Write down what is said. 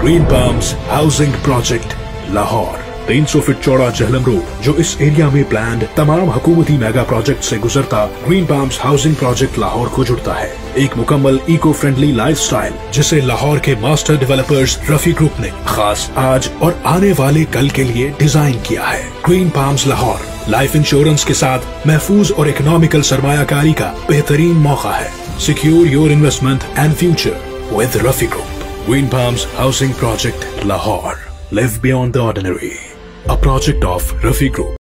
Green palms housing project Lahore 300 feet चौड़ा Jhelum road जो इस एरिया में प्लान्ड तमाम हुकूमती मेगा प्रोजेक्ट से गुजरता green palms housing project Lahore को जुड़ता है। एक मुकम्मल इको फ्रेंडली लाइफस्टाइल जिसे लाहौर के मास्टर डेवलपर्स रफी ग्रुप ने खास आज और आने वाले कल के लिए डिजाइन किया है। Green palms Lahore life insurance के साथ महफूज और इकोनॉमिकल सरमायाकारी का बेहतरीन मौका है। Secure your investment and future with Rafi group. Green palms housing project Lahore, live beyond the ordinary, a project of Rafi Group.